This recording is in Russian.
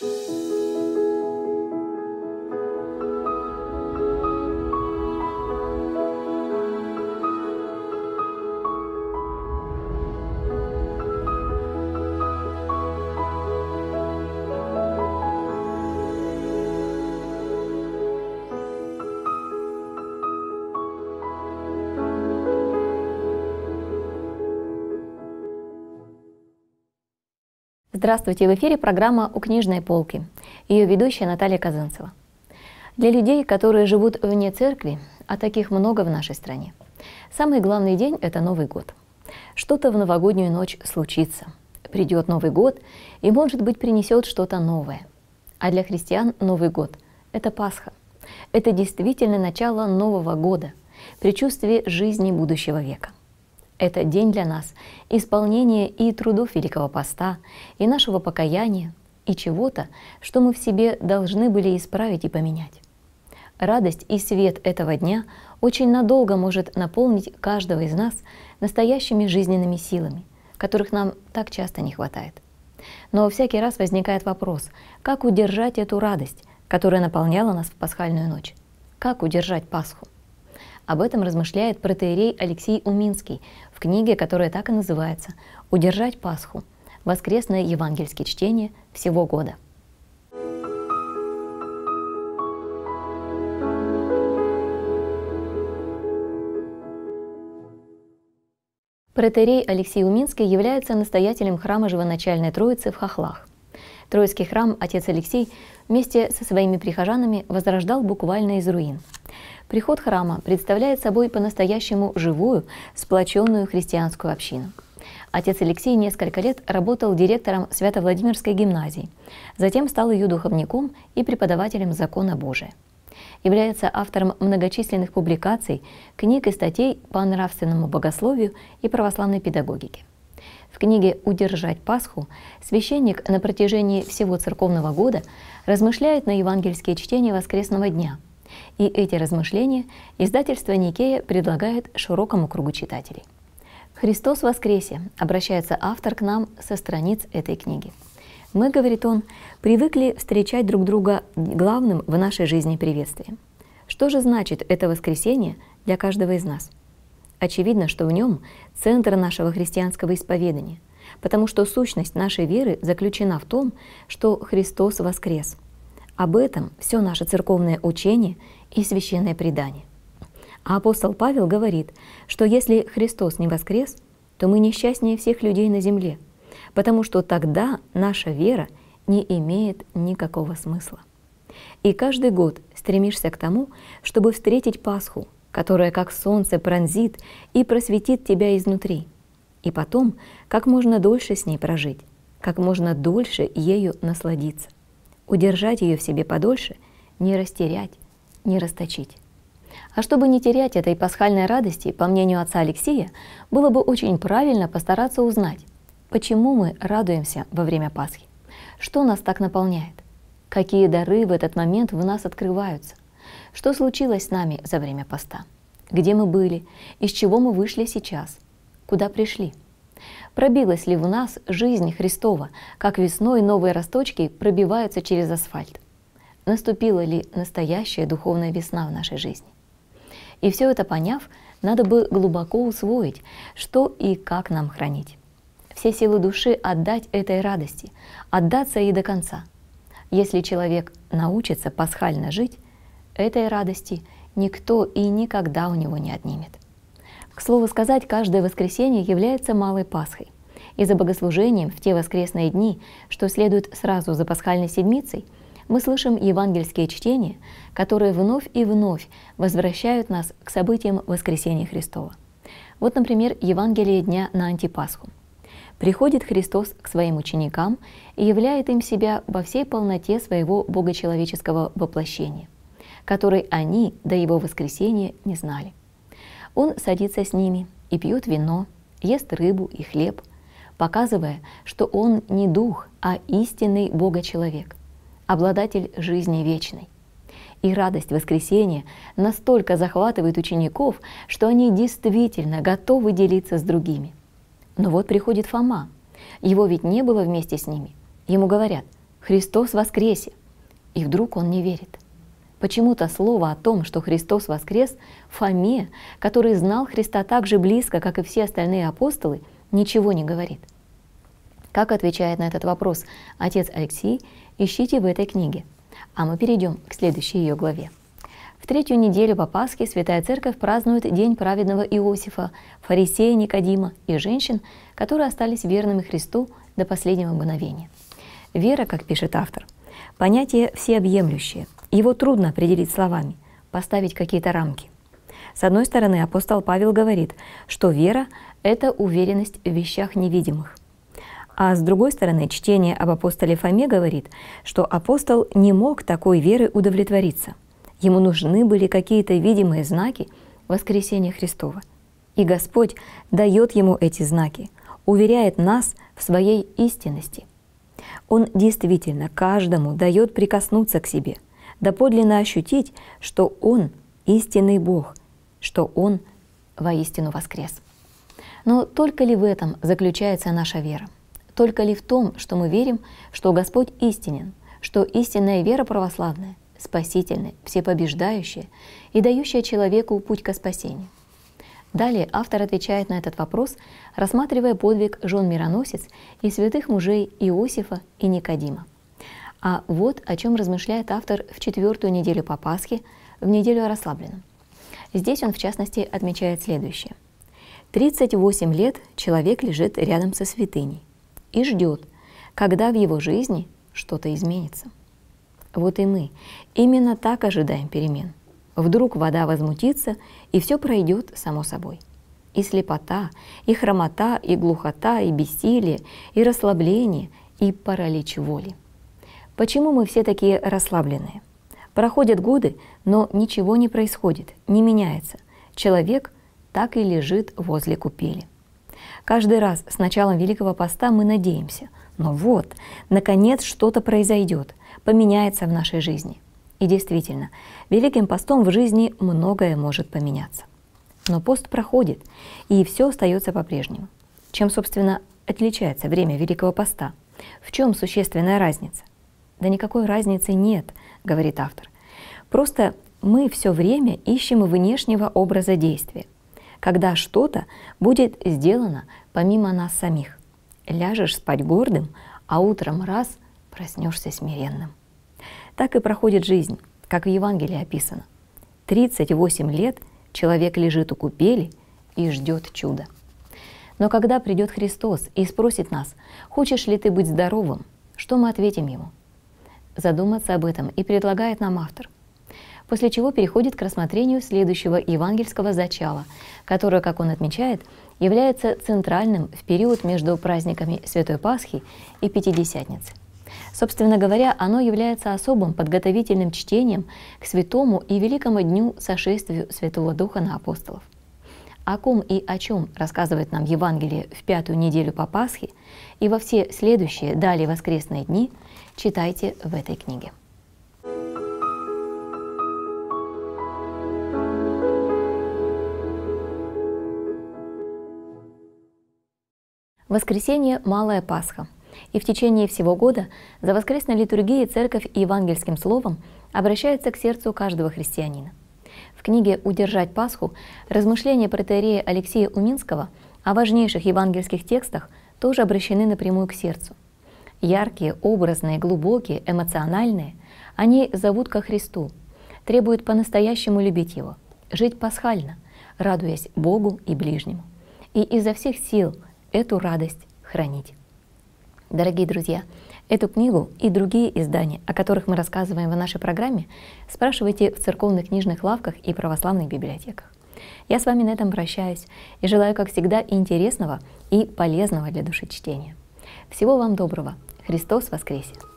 Здравствуйте! В эфире программа «У книжной полки». Ее ведущая Наталья Казанцева. Для людей, которые живут вне церкви, а таких много в нашей стране, самый главный день – это Новый год. Что-то в новогоднюю ночь случится. Придет Новый год и, может быть, принесет что-то новое. А для христиан Новый год – это Пасха. Это действительно начало Нового года, предчувствие жизни будущего века. Это день для нас исполнения и трудов Великого Поста, и нашего покаяния, и чего-то, что мы в себе должны были исправить и поменять. Радость и свет этого дня очень надолго может наполнить каждого из нас настоящими жизненными силами, которых нам так часто не хватает. Но всякий раз возникает вопрос, как удержать эту радость, которая наполняла нас в пасхальную ночь? Как удержать Пасху? Об этом размышляет протоиерей Алексий Уминский в книге, которая так и называется «Удержать Пасху. Воскресные евангельские чтения всего года». Протоиерей Алексий Уминский является настоятелем храма Живоначальной Троицы в Хохлах. Троицкий храм отец Алексий вместе со своими прихожанами возрождал буквально из руин. Приход храма представляет собой по-настоящему живую, сплоченную христианскую общину. Отец Алексий несколько лет работал директором Свято-Владимирской гимназии, затем стал ее духовником и преподавателем закона Божия. Является автором многочисленных публикаций, книг и статей по нравственному богословию и православной педагогике. В книге «Удержать Пасху» священник на протяжении всего церковного года размышляет на евангельские чтения воскресного дня. И эти размышления издательство Никея предлагает широкому кругу читателей. «Христос воскресе!» — обращается автор к нам со страниц этой книги. Мы, говорит он, привыкли встречать друг друга главным в нашей жизни приветствием. Что же значит это воскресение для каждого из нас? Очевидно, что в нем центр нашего христианского исповедания, потому что сущность нашей веры заключена в том, что Христос воскрес. Об этом все наше церковное учение и священное предание. А апостол Павел говорит, что если Христос не воскрес, то мы несчастнее всех людей на земле, потому что тогда наша вера не имеет никакого смысла. И каждый год стремишься к тому, чтобы встретить Пасху, которая как солнце пронзит и просветит тебя изнутри, и потом как можно дольше с ней прожить, как можно дольше ею насладиться. Удержать ее в себе подольше, не растерять, не расточить. А чтобы не терять этой пасхальной радости, по мнению отца Алексия, было бы очень правильно постараться узнать, почему мы радуемся во время Пасхи, что нас так наполняет, какие дары в этот момент в нас открываются, что случилось с нами за время поста, где мы были, из чего мы вышли сейчас, куда пришли. Пробилась ли в нас жизнь Христова, как весной новые росточки пробиваются через асфальт? Наступила ли настоящая духовная весна в нашей жизни? И все это поняв, надо бы глубоко усвоить, что и как нам хранить. Все силы души отдать этой радости, отдаться ей до конца. Если человек научится пасхально жить, этой радости никто и никогда у него не отнимет. К слову сказать, каждое воскресенье является Малой Пасхой. И за богослужением в те воскресные дни, что следует сразу за Пасхальной Седмицей, мы слышим евангельские чтения, которые вновь и вновь возвращают нас к событиям Воскресения Христова. Вот, например, Евангелие дня на Антипасху. «Приходит Христос к своим ученикам и являет им себя во всей полноте своего богочеловеческого воплощения, которой они до Его воскресения не знали. Он садится с ними и пьет вино, ест рыбу и хлеб, показывая, что Он не дух, а истинный Бога-человек, обладатель жизни вечной. И радость воскресения настолько захватывает учеников, что они действительно готовы делиться с другими. Но вот приходит Фома. Его ведь не было вместе с ними. Ему говорят: «Христос воскресе!» И вдруг он не верит. Почему-то слово о том, что Христос воскрес, Фоме, который знал Христа так же близко, как и все остальные апостолы, ничего не говорит. Как отвечает на этот вопрос отец Алексий, ищите в этой книге. А мы перейдем к следующей ее главе. В третью неделю по Пасхе Святая Церковь празднует День праведного Иосифа, фарисея Никодима и женщин, которые остались верными Христу до последнего мгновения. Вера, как пишет автор, понятие всеобъемлющее. Его трудно определить словами, поставить какие-то рамки. С одной стороны, апостол Павел говорит, что вера – это уверенность в вещах невидимых. А с другой стороны, чтение об апостоле Фоме говорит, что апостол не мог такой веры удовлетвориться. Ему нужны были какие-то видимые знаки воскресения Христова. И Господь дает ему эти знаки, уверяет нас в своей истинности. Он действительно каждому дает прикоснуться к себе, доподлинно ощутить, что Он истинный Бог, что Он воистину воскрес. Но только ли в этом заключается наша вера? Только ли в том, что мы верим, что Господь истинен, что истинная вера православная, спасительная, всепобеждающая и дающая человеку путь ко спасению? Далее автор отвечает на этот вопрос, рассматривая подвиг жен-мироносец и святых мужей Иосифа и Никодима. А вот о чем размышляет автор в четвертую неделю по Пасхе, в неделю о расслабленном. Здесь он, в частности, отмечает следующее. 38 лет человек лежит рядом со святыней и ждет, когда в его жизни что-то изменится. Вот и мы именно так ожидаем перемен. Вдруг вода возмутится, и все пройдет само собой. И слепота, и хромота, и глухота, и бессилие, и расслабление, и паралич воли. Почему мы все такие расслабленные? Проходят годы, но ничего не происходит, не меняется. Человек так и лежит возле купели. Каждый раз с началом Великого Поста мы надеемся, но вот, наконец что-то произойдет, поменяется в нашей жизни. И действительно, Великим Постом в жизни многое может поменяться. Но пост проходит, и все остается по-прежнему. Чем, собственно, отличается время Великого Поста? В чем существенная разница? Да никакой разницы нет, говорит автор. Просто мы все время ищем внешнего образа действия, когда что-то будет сделано помимо нас самих. Ляжешь спать гордым, а утром раз проснешься смиренным. Так и проходит жизнь, как в Евангелии описано. 38 лет человек лежит у купели и ждет чуда. Но когда придет Христос и спросит нас, хочешь ли ты быть здоровым, что мы ответим Ему? Задуматься об этом и предлагает нам автор. После чего переходит к рассмотрению следующего евангельского зачала, которое, как он отмечает, является центральным в период между праздниками Святой Пасхи и Пятидесятницы. Собственно говоря, оно является особым подготовительным чтением к святому и великому дню сошествию Святого Духа на апостолов. О ком и о чем рассказывает нам Евангелие в пятую неделю по Пасхе и во все следующие далее воскресные дни, читайте в этой книге. Воскресенье – Малая Пасха. И в течение всего года за воскресной литургией Церковь и евангельским словом обращается к сердцу каждого христианина. В книге «Удержать Пасху» размышления протоиерея Алексия Уминского о важнейших евангельских текстах тоже обращены напрямую к сердцу. Яркие, образные, глубокие, эмоциональные, они зовут ко Христу, требуют по-настоящему любить Его, жить пасхально, радуясь Богу и ближнему, и изо всех сил эту радость хранить. Дорогие друзья, эту книгу и другие издания, о которых мы рассказываем в нашей программе, спрашивайте в церковных книжных лавках и православных библиотеках. Я с вами на этом прощаюсь и желаю, как всегда, интересного и полезного для души чтения. Всего вам доброго! Христос воскресе!